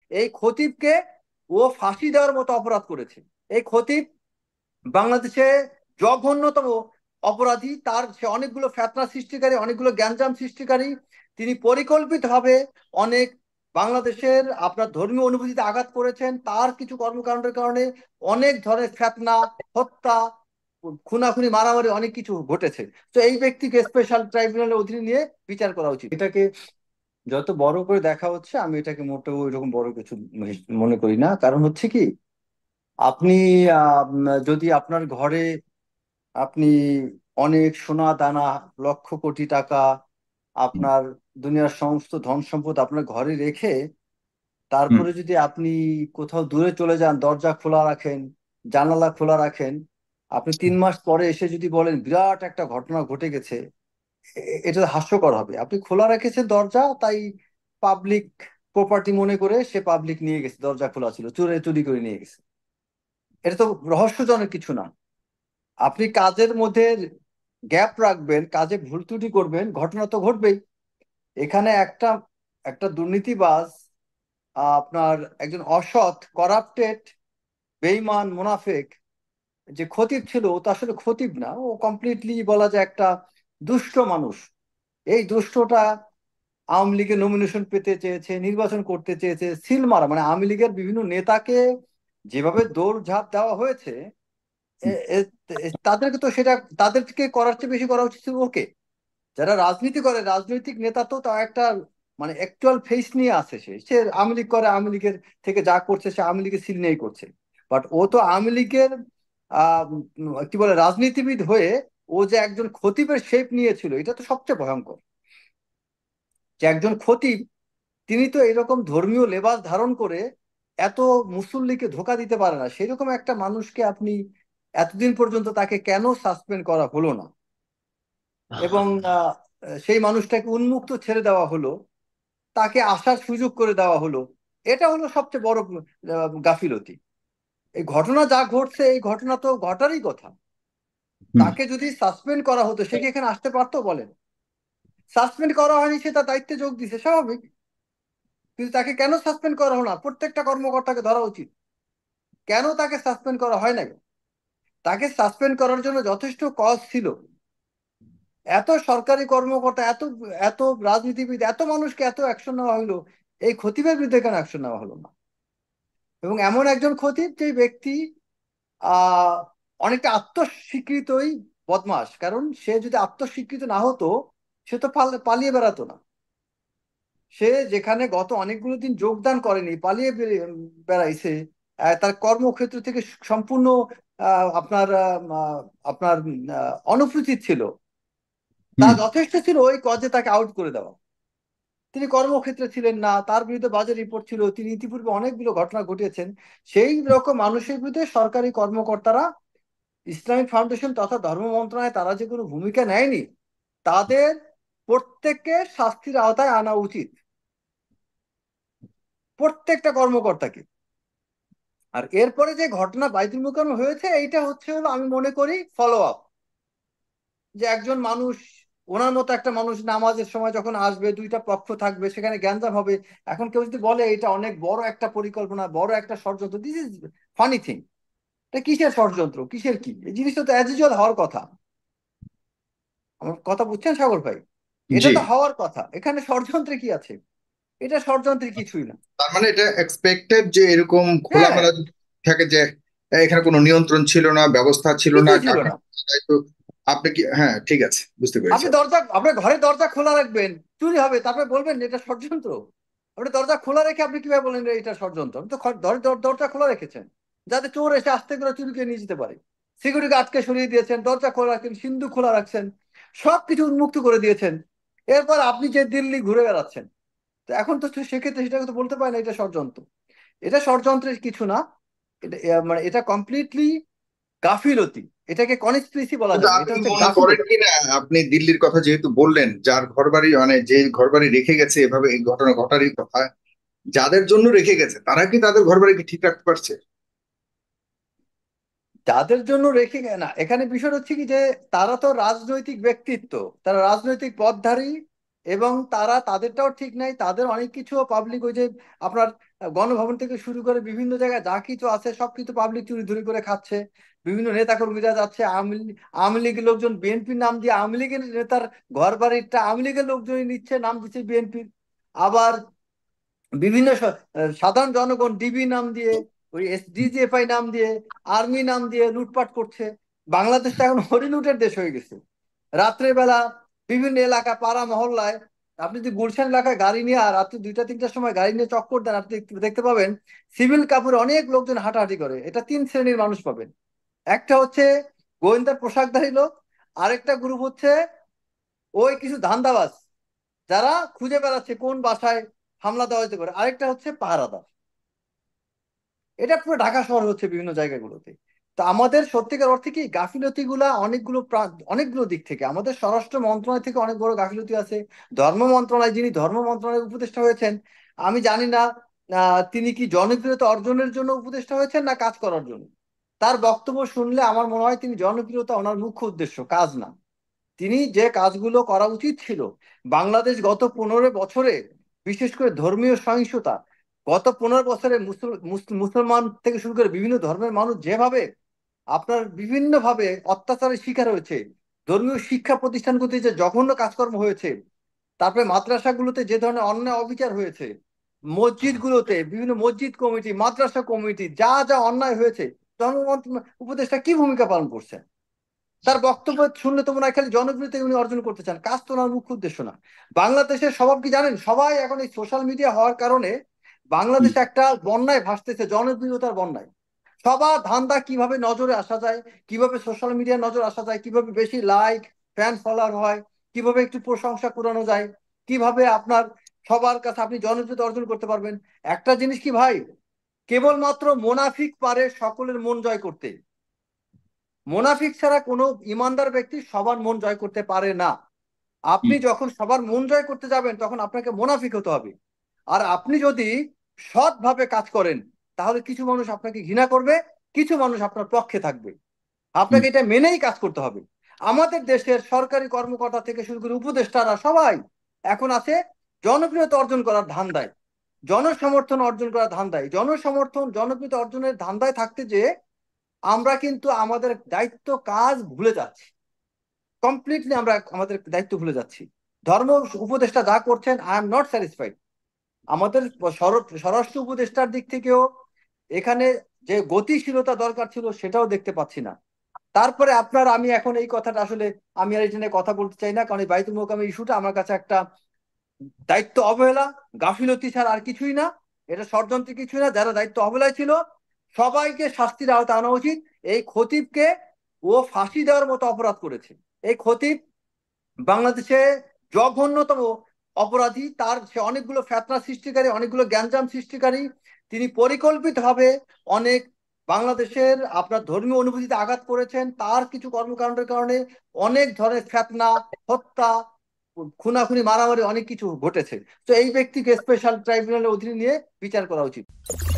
এই খতিবকে ও ফাঁসি দেওয়ার মতো অপরাধ করেছে। এই খতিব বাংলাদেশে জঘন্যতম অপরাধী। তার সে অনেকগুলো ফ্যাতনা সৃষ্টিকারী, অনেকগুলো গ্যাঞ্জাম সৃষ্টিকারী। তিনি পরিকল্পিতভাবে অনেক বাংলাদেশের আপনার ধর্মীয় অনুভূতিতে আঘাত করেছেন। তার কিছু কর্মকাণ্ডের কারণে অনেক ধরনের ফ্যাতনা, হত্যা, খুনাখুনি, মারামারি অনেক কিছু ঘটেছে। তো এই ব্যক্তিকে স্পেশাল ট্রাইব্যুনালের অধীনে নিয়ে বিচার করা উচিত। এটাকে যত বড় করে দেখা হচ্ছে, আমি এটাকে মোটেও এরকম বড় কিছু মনে করি না। কারণ হচ্ছে কি, আপনি যদি আপনার ঘরে আপনি অনেক সোনা দানা, লক্ষ কোটি টাকা, আপনার দুনিয়ার সমস্ত ধন সম্পদ আপনার ঘরে রেখে হুম। তারপরে যদি আপনি কোথাও দূরে চলে যান, দরজা খোলা রাখেন, জানালা খোলা রাখেন, আপনি 3 মাস পরে এসে যদি বলেন বিরাট একটা ঘটনা ঘটে গেছে, এটা হাস্যকর হবে। আপনি খোলা রেখেছেন দরজা, তাই পাবলিক প্রপার্টি মনে করে সে পাবলিক নিয়ে গেছে, দরজা খোলা ছিল, চোরে চুরি করে নিয়ে গেছে। এটা তো রহস্যজনক কিছু না। আপনি কাজের মধ্যে গ্যাপ রাখবেন, কাজে ভুল ত্রুটি করবেন, ঘটনা তো ঘটবেই। এখানে একটা একটা দুর্নীতিবাজ, আপনার একজন অসৎ, করাপ্টেড, বেইমান, মুনাফেক যে খতিব ছিল, ও তো আসলে খতিব না, ও কমপ্লিটলি বলা যায় একটা দুষ্ট মানুষ। এই দুষ্টটা আওয়ামী লীগের নমিনেশন পেতে চেয়েছে, নির্বাচন করতে চেয়েছে, সিল মারা, মানে আওয়ামী লীগের বিভিন্ন নেতাকে যেভাবে দৌড়ঝাঁপ দেওয়া হয়েছে, এ- এ- তাদেরকে তো সেটা, তাদেরকে করার চেয়ে বেশি করা উচিত ছিল ওকে। যারা রাজনীতি করে, রাজনৈতিক নেতা, তো তার একটা মানে অ্যাকচুয়াল ফেস নিয়ে আসে। সে সে আওয়ামী লীগ করে, আওয়ামী লীগের থেকে যা করছে সে আওয়ামী লীগের সিল নিয়েই করছে। বাট ও তো আওয়ামী লীগের কি বলে রাজনীতিবিদ হয়ে ও যে একজন খতিবের শেপ নিয়েছিল, এটা তো সবচেয়ে ভয়ঙ্কর। যে একজন খতিব, তিনি তো এরকম ধর্মীয় লেবাস ধারণ করে এত মুসল্লিকে ধোকা দিতে পারে না। সেরকম একটা মানুষকে আপনি এতদিন পর্যন্ত তাকে কেন সাসপেন্ড করা হলো না, এবং সেই মানুষটাকে উন্মুক্ত ছেড়ে দেওয়া হলো, তাকে আসার সুযোগ করে দেওয়া হলো। এটা হলো সবচেয়ে বড় গাফিলতি। এই ঘটনা যা ঘটছে, এই ঘটনা তো ঘটারই কথা। হুম। তাকে যদি সাসপেন্ড করা হতো, সে কি এখানে আসতে পারতো বলেন? সাসপেন্ড করা হয়নি, সে তার দায়িত্বে যোগ দিছে, স্বাভাবিক। কিন্তু তাকে কেন সাসপেন্ড করা হলো না? প্রত্যেকটা কর্মকর্তাকে ধরা উচিত। কেন তাকে সাসপেন্ড করা হয় না? তাকে সাসপেন্ড করার জন্য যথেষ্ট কজ ছিল। এত সরকারি কর্মকর্তা, এত এত রাজনীতিবিদ, এত মানুষকে এত অ্যাকশন নেওয়া হলো, এই খতিবের বিরুদ্ধে কেন অ্যাকশন নেওয়া হলো না? এবং এমন একজন খতিব যে ব্যক্তি আহ অনেকটা আত্মস্বীকৃতই বদমাস। কারণ সে যদি আত্মস্বীকৃত না হতো, সে তো পালিয়ে বেড়াতো না। সে যেখানে গত অনেকগুলো দিন যোগদান করেনি, পালিয়ে বেড়াইছে, তার কর্মক্ষেত্র থেকে সম্পূর্ণ আপনার আপনার অনুপস্থিত ছিল, তা হুম। যথেষ্ট ছিল ওই কজে তাকে আউট করে দেওয়া। তিনি কর্মক্ষেত্রে ছিলেন না, তার বিরুদ্ধে বাজে রিপোর্ট ছিল, তিনি ইতিপূর্বে অনেকগুলো ঘটনা ঘটিয়েছেন। সেই রকম মানুষের বিরুদ্ধে সরকারি কর্মকর্তারা, ইসলামিক ফাউন্ডেশন তথা ধর্ম মন্ত্রণালয়, তারা যে কোনো ভূমিকা নেয়নি, তাদের প্রত্যেককে শাস্তির আওতায় আনা উচিত, প্রত্যেকটা কর্মকর্তাকে। আর এরপরে যে ঘটনা বাইতুল মোকাররম হয়েছে, এইটা হচ্ছে হলো আমি মনে করি ফলো আপ। যে একজন মানুষ, ওনার মতো একটা মানুষ নামাজের সময় যখন আসবে, দুইটা পক্ষ থাকবে, সেখানে গ্যাঞ্জাম হবে। এখন কেউ যদি বলে এটা অনেক বড় একটা পরিকল্পনা, বড় একটা ষড়যন্ত্র, দিস ইজ ফানি থিং। এটা কিসের ষড়যন্ত্র, কিসের কি? এই জিনিসটা তো অ্যাজ ইউজুয়াল হওয়ার কথা। আমার কথা বুঝছেন সাগর ভাই? এটা জি। তো হওয়ার কথা, এখানে ষড়যন্ত্রে কি আছে? এটা ষড়যন্ত্রে কিছুই না। তার মানে এটা এক্সপেক্টেড যে এরকম হ্যাঁ, খোলামেলা যদি থাকে যে এখানে কোনো নিয়ন্ত্রণ ছিল না, ব্যবস্থা ছিল না, কিছুই ছিল কাকে না। দায়িত্ব। আপনি কি, হ্যাঁ ঠিক আছে, বুঝতে পেরেছি। আপনি দরজা, আপনার ঘরের দরজা খোলা রাখবেন, চুরি হবে, তারপরে বলবেন এটা ষড়যন্ত্র? আপনি দরজা খোলা রেখে আপনি কিভাবে বলেন যে এটা ষড়যন্ত্র? আপনি তো দরজা খোলা রেখেছেন যাতে চোর এসে আস্তে করে চুরি করে নিয়ে যেতে পারে। সিকিউরিটি গার্ডকে সরিয়ে দিয়েছেন, দরজা খোলা রাখেন, সিন্ধু খোলা রাখছেন, সবকিছু উন্মুক্ত করে দিয়েছেন। এরপর আপনি যে দিল্লি ঘুরে বেড়াচ্ছেন। তো এখন তো সেক্ষেত্রে সেটাকে তো বলতে পারেন না এটা ষড়যন্ত্র। এটা ষড়যন্ত্রের কিছু না। এটা মানে এটা কমপ্লিটলি গাফিলতি। এটাকে কনস্পিরেসি বলা কিন্তু যাবে না, এটা আপনি হচ্ছে মনে করেন গাফিলতি। কি না, আপনি দিল্লির কথা যেহেতু বললেন, যার ঘরবাড়ি মানে যে ঘরবাড়ি রেখে গেছে এভাবে এই ঘটনা ঘটারই কথা, যাদের জন্য রেখে গেছে তারা কি তাদের ঘরবাড়িকে ঠিক রাখতে পারছে? যাদের জন্য রেখে না, এখানে বিষয় হচ্ছে কি যে তারা তো রাজনৈতিক ব্যক্তিত্ব, তারা রাজনৈতিক পদধারী, এবং তারা তাদেরটাও ঠিক নাই, তাদের অনেক কিছু পাবলিক, ওই যে আপনার গণভবন থেকে শুরু করে বিভিন্ন জায়গায় যা কিছু আছে সব কিছু পাবলিক চুরি ধুরি করে খাচ্ছে। বিভিন্ন নেতাকর্মীরা যাচ্ছে, আওয়ামী লীগের লোকজন বিএনপির নাম দিয়ে আওয়ামী লীগের নেতার ঘর বাড়িটা আওয়ামী লীগের লোকজনই নিচ্ছে, নাম দিচ্ছে বিএনপির। আবার বিভিন্ন সাধারণ জনগণ ডিবি নাম দিয়ে, ওই ডিজিএফআই নাম দিয়ে, আর্মি নাম দিয়ে লুটপাট করছে। বাংলাদেশটা এখন হরিলুটের দেশ হয়ে গেছে। রাত্রে বেলা বিভিন্ন এলাকা পাড়া মহল্লায় আপনি যদি গুলশান এলাকায় গাড়ি নিয়ে আর রাত্রি 2টা 3টার সময় গাড়ি নিয়ে চক্কর দেন, আপনি দেখতে পাবেন সিভিল কাপড়ে অনেক লোকজন হাঁটাহাঁটি করে। এটা 3 শ্রেণীর মানুষ পাবেন। একটা হচ্ছে গোয়েন্দা পোশাকধারী লোক, আরেকটা গ্রুপ হচ্ছে ওই কিছু ধান্দাবাজ যারা খুঁজে বেড়াচ্ছে কোন বাসায় হামলা দেওয়া যেতে পারে, আরেকটা হচ্ছে পাহারাদার। এটা পুরো ঢাকা শহর হচ্ছে বিভিন্ন জায়গাগুলোতে। তো আমাদের সত্যিকার অর্থে কি গাফিলতি গুলা অনেকগুলো অনেকগুলো দিক থেকে, আমাদের স্বরাষ্ট্র মন্ত্রণালয় থেকে অনেক বড় গাফিলতি আছে। ধর্ম মন্ত্রণালয়, যিনি ধর্ম মন্ত্রণালয়ের উপদেষ্টা হয়েছেন, আমি জানি না তিনি কি জনপ্রিয়তা অর্জনের জন্য উপদেষ্টা হয়েছেন না কাজ করার জন্য। তার বক্তব্য শুনলে আমার মনে হয় তিনি জনপ্রিয়তা ওনার মুখ্য উদ্দেশ্য, কাজ না। তিনি যে কাজগুলো করা উচিত ছিল, বাংলাদেশ গত 15 বছরে, বিশেষ করে ধর্মীয় সহিংসতা, গত 15 বছরে মুসলমান থেকে শুরু করে বিভিন্ন ধর্মের মানুষ যেভাবে আপনার বিভিন্ন ভাবে অত্যাচারের শিকার হয়েছে, ধর্মীয় শিক্ষা প্রতিষ্ঠানগুলোতে যে জঘন্য কাজকর্ম হয়েছে, তারপরে মাদ্রাসাগুলোতে যে ধরনের অন্যায় অবিচার হয়েছে, মসজিদগুলোতে বিভিন্ন মসজিদ কমিটি মাদ্রাসা কমিটি যা যা অন্যায় হয়েছে, ধর্ম উপদেষ্টা কি ভূমিকা পালন করছেন? তার বক্তব্য শুনলে তো মনে হয় খালি জনপ্রিয়তা উনি অর্জন করতে চান, কাজ তো ওনার মুখ্য উদ্দেশ্য না। বাংলাদেশের স্বভাব কি জানেন? সবাই এখন এই সোশ্যাল মিডিয়া হওয়ার কারণে হুম, বাংলাদেশে একটা বন্যায় ভাসতেছে, জনপ্রিয়তার বন্যায়। সবার ধান্দা কিভাবে নজরে আসা যায়, কিভাবে সোশ্যাল মিডিয়ায় নজর আসা যায়, কিভাবে বেশি লাইক ফ্যান ফলোয়ার হয়, কিভাবে একটু প্রশংসা কুড়ানো যায়, কিভাবে আপনার সবার কাছে আপনি জনপ্রিয়তা অর্জন করতে পারবেন। একটা জিনিস কি ভাই, কেবলমাত্র মোনাফিক পারে সকলের মন জয় করতে। মোনাফিক ছাড়া কোনো ইমানদার ব্যক্তি সবার মন জয় করতে পারে না। আপনি হুম, যখন সবার মন জয় করতে যাবেন তখন আপনাকে মোনাফিক হতে হবে। আর আপনি যদি সৎভাবে কাজ করেন, তাহলে কিছু মানুষ আপনাকে ঘৃণা করবে, কিছু মানুষ আপনার পক্ষে থাকবে। হুম, আপনাকে এটা মেনেই কাজ করতে হবে। আমাদের দেশের সরকারি কর্মকর্তা থেকে শুরু করে উপদেষ্টারা সবাই এখন আছে জনপ্রিয়তা অর্জন করার ধান্দায়, জনসমর্থন অর্জন করার ধান্দায়। জনসমর্থন জনপ্রিয়তা অর্জনের ধান্দায় থাকতে যে আমরা কিন্তু আমাদের দায়িত্ব কাজ ভুলে যাচ্ছি। কমপ্লিটলি আমরা আমাদের দায়িত্ব ভুলে যাচ্ছি। ধর্ম উপদেষ্টা যা করছেন, আই এম নট স্যাটিসফাইড। আমাদের স্বরাষ্ট্র উপদেষ্টার দিক থেকেও এখানে যে গতিশীলতা দরকার ছিল সেটাও দেখতে পাচ্ছি না। তারপরে আপনার, আমি এখন এই কথাটা আসলে আমি আর এটা নিয়ে কথা বলতে চাই না, কারণ এই বাইতুল মোকাররমের ইস্যুটা আমার কাছে একটা দায়িত্ব অবহেলা, গাফিলতি ছাড়া আর কিছুই না। এটা ষড়যন্ত্র কিছুই না। যারা দায়িত্ব অবহেলায় ছিল সবাইকে শাস্তির আওতায় আনা উচিত। এই খতিবকে ও ফাঁসি দেওয়ার মতো অপরাধ করেছে। এই খতিব বাংলাদেশে জঘন্যতম অপরাধী। তার সে অনেকগুলো ফেতনা সৃষ্টিকারী, অনেকগুলো গ্যাঞ্জাম সৃষ্টিকারী। তিনি পরিকল্পিতভাবে অনেক বাংলাদেশের আপনার ধর্মীয় অনুভূতিতে আঘাত করেছেন। তার কিছু কর্মকাণ্ডের কারণে অনেক ধরনের ফেতনা, হত্যা, খুনাখুনি, মারামারি অনেক কিছু ঘটেছে। তো এই ব্যক্তিকে স্পেশাল ট্রাইব্যুনালের অধীনে নিয়ে বিচার করা উচিত।